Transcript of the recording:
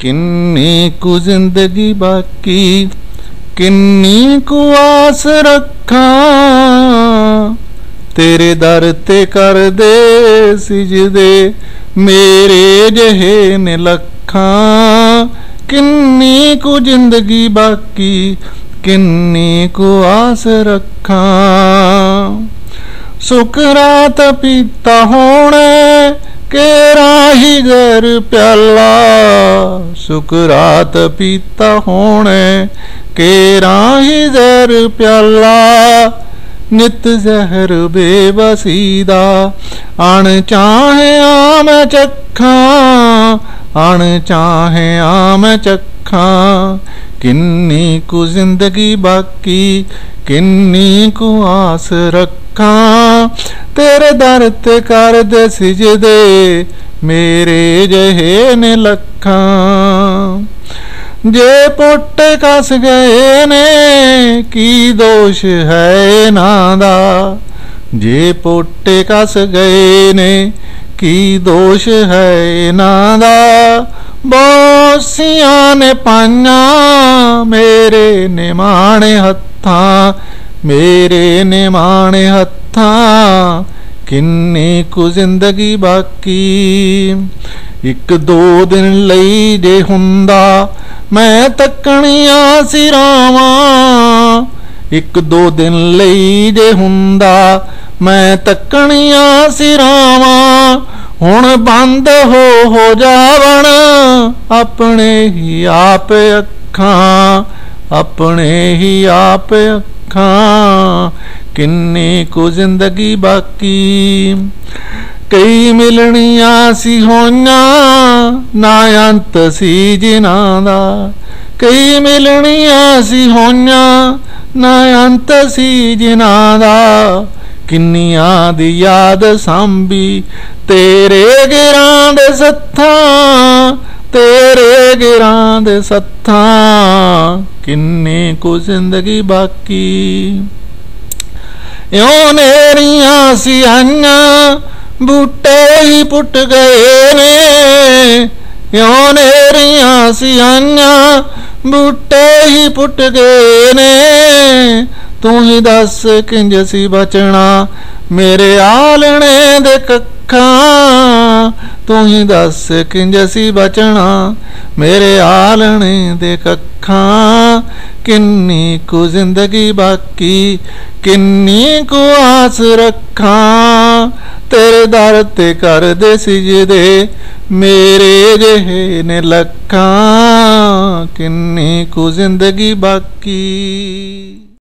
किन्नी कु जिंदगी बाकी, किन्नी कु आस रखा, तेरे दर ते कर दे सिजदे मेरे जहे ने लखा। किन्नी कु जिंदगी बाकी, किन्नी कु आस रखा। सुकरात पीता होने के राही घर प्याला, सुकरात पीता होने के राही घर प्याला। नित जहर बेबसीदा अण चाहे आम चखा, अण चाहे आम चखा। किन्नी कु जिंदगी बाकी, किन्नी कु आस रखा, तेरे दर ते कर दे सिजदे मेरे जहे ने लखा। जे पोटे कस गए ने की दोष है इन्हां दा, जे पोटे कस गए ने की दोष है इन्हां दा। बोसियां ने पाइयां मेरे निमाणे हत्थां, मेरे निमाणे हत्थां। किन्नी कु जिंदगी बाकी, एक दो दिन लई जे हुंदा मैं तकणियां सिरावां, एक दो दिन लई जे हुंदा मैं तकणियां सिरावां। हुण बंद हो जावण अपने ही आप अखां, अपने ही आप अखां। किन्नी कु जिंदगी बाकी, कई मिलनियां सी होइयां ना अंत सी जिन्हां दा, कई मिलनियां सी होइयां ना अंत सी जिन्हां दा। किन्नियां दी याद सांभी तेरे गिरां दे सत्थां, तेरे गिरां दे सत्थां। किन्नी कु जिंदगी बाकी, इउं नेरियां सी आइयां बूटे ही पुट गए ने, इउं नेरियां सी आइयां बूटे ही पुट गए ने। तू ही दस किंज सी बचना मेरे आलने दे कक्खां, तू ही दस किंज सी बचना मेरे आलने दे कक्खां। किन्नी कु जिंदगी बाकी, किन्नी कु आस रखा, तेरे दर ते कर दे सिजदे मेरे जहे ने लखा। किन्नी कु जिंदगी बाकी।